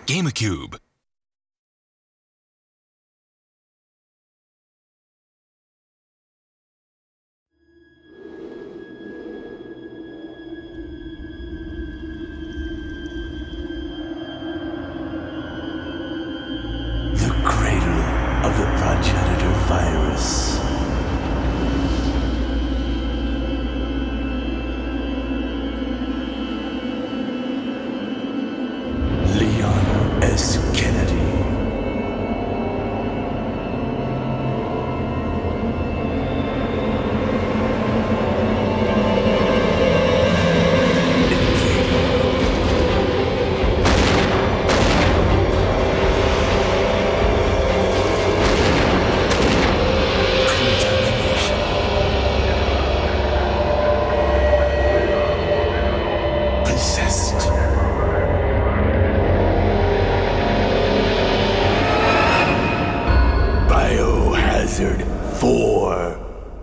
GameCube. The cradle of the progenitor virus. Leon S. Kennedy. Biohazard 4.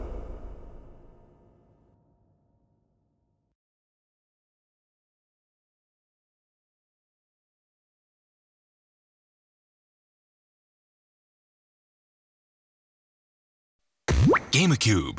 GameCube.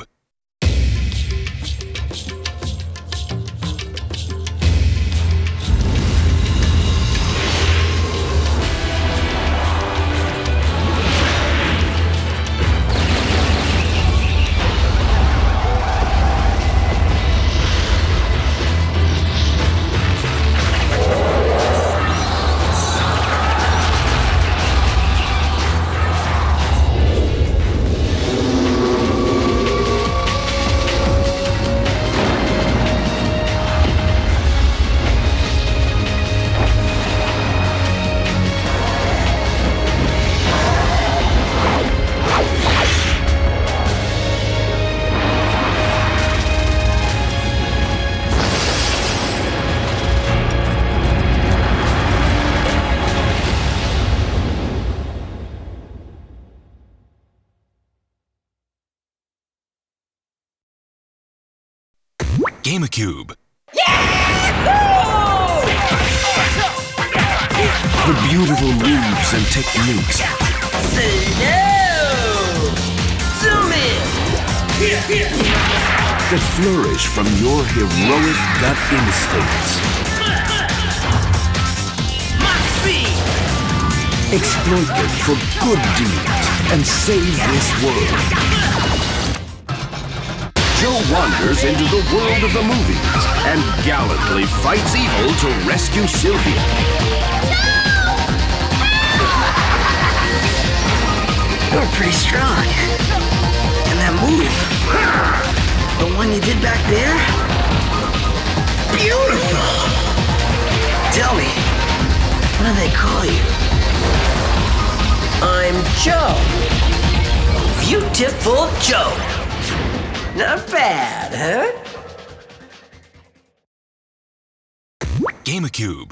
GameCube. The beautiful moves and techniques. Say no! Zoom in! That flourish from your heroic gut instincts. Mach speed! Exploit them for good deeds and save this world. Joe wanders into the world of the movies and gallantly fights evil to rescue Sylvia. You're pretty strong. And that move, the one you did back there, beautiful! Tell me, what do they call you? I'm Joe. Beautiful Joe. Not bad, huh? GameCube.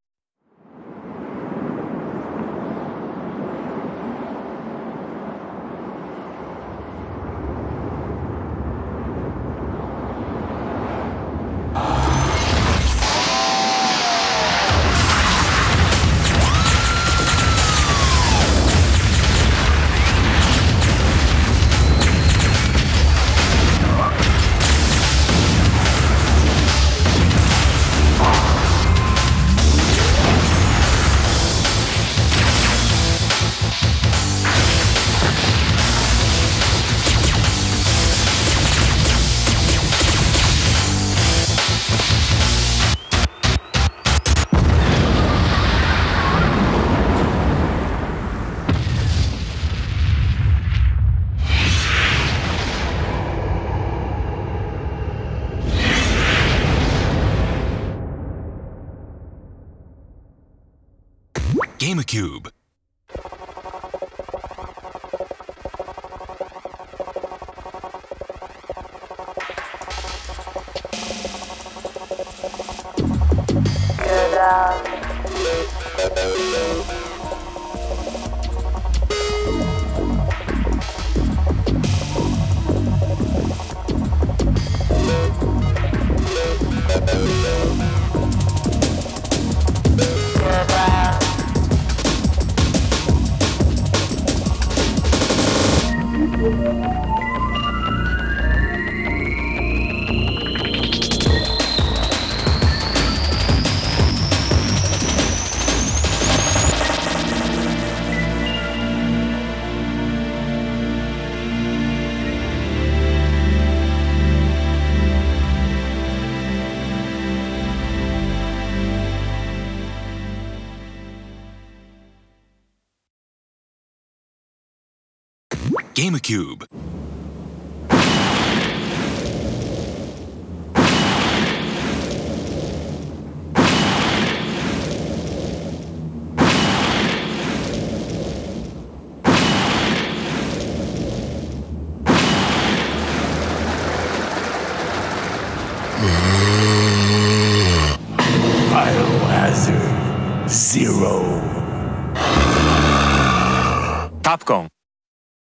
GameCube. GameCube. Biohazard 0. Capcom.